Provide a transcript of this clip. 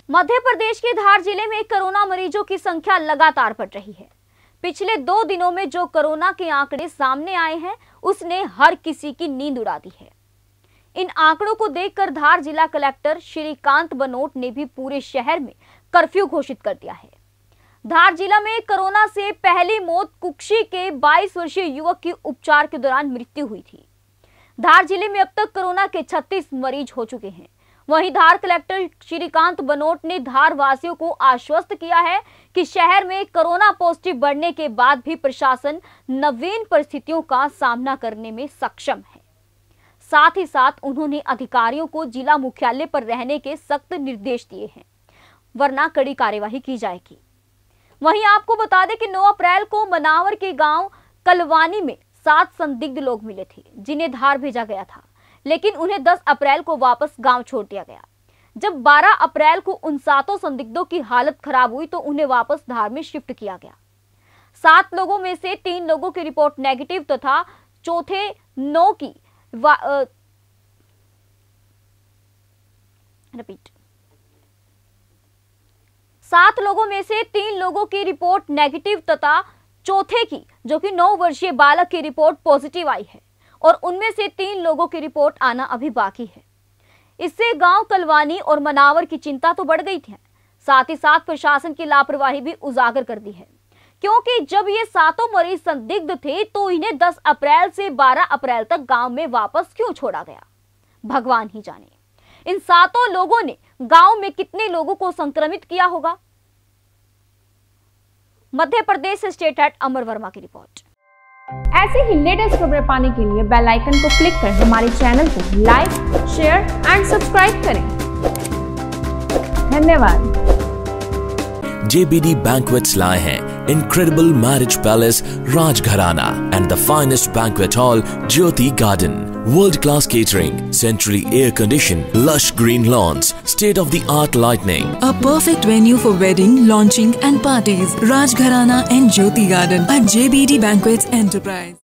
मध्य प्रदेश के धार जिले में कोरोना मरीजों की संख्या लगातार बढ़ रही है। पिछले 2 दिनों में जो कोरोना के आंकड़े सामने आए हैं, उसने हर किसी की नींद उड़ा दी है। इन आंकड़ों को देखकर धार जिला कलेक्टर श्रीकांत बनोट ने भी पूरे शहर में कर्फ्यू घोषित कर दिया है। धार जिला में कोरोना से पहली मौत कुक्षी के 22 वर्षीय युवक की उपचार के दौरान मृत्यु हुई थी। धार जिले में अब तक कोरोना के 36 मरीज हो चुके हैं। वहीं धार कलेक्टर श्रीकांत बनोट ने धार वासियों को आश्वस्त किया है कि शहर में कोरोना पॉजिटिव बढ़ने के बाद भी प्रशासन नवीन परिस्थितियों का सामना करने में सक्षम है। साथ ही साथ उन्होंने अधिकारियों को जिला मुख्यालय पर रहने के सख्त निर्देश दिए हैं, वरना कड़ी कार्यवाही की जाएगी। वहीं आपको बता दें कि 9 अप्रैल को मनावर के गांव कलवानी में 7 संदिग्ध लोग मिले थे, जिन्हें धार भेजा गया था, लेकिन उन्हें 10 अप्रैल को वापस गांव छोड़ दिया गया। जब 12 अप्रैल को उन 7 संदिग्धों की हालत खराब हुई तो उन्हें वापस धार में शिफ्ट किया गया। 7 लोगों में से 3 लोगों की रिपोर्ट नेगेटिव तथा चौथे 9 की 7 लोगों में से 3 लोगों की रिपोर्ट नेगेटिव तथा चौथे की, जो कि 9 वर्षीय बालक की रिपोर्ट पॉजिटिव आई है और उनमें से 3 लोगों की रिपोर्ट आना अभी बाकी है। इससे गांव कलवानी और मनावर की चिंता तो बढ़ गई थी, साथ ही साथ प्रशासन की लापरवाही भी उजागर कर दी है, क्योंकि जब ये 7 मरीज संदिग्ध थे तो इन्हें 10 अप्रैल से 12 अप्रैल तक गांव में वापस क्यों छोड़ा गया, भगवान ही जाने। इन 7 लोगों ने गांव में कितने लोगों को संक्रमित किया होगा। मध्य प्रदेश से स्टेट हेड अमर वर्मा की रिपोर्ट। ऐसे ही लेटेस्ट खबरें पाने के लिए बेल आइकन को क्लिक कर हमारे चैनल को लाइक, शेयर एंड सब्सक्राइब करें। धन्यवाद। JBD Banquets लाए हैं incredible marriage palace Rajgharana and the finest banquet hall Jyoti Garden. World-class catering, centrally air-conditioned, lush green lawns, state-of-the-art lighting. A perfect venue for wedding, launching and parties. Rajgharana and Jyoti Garden at JBD Banquets Enterprise.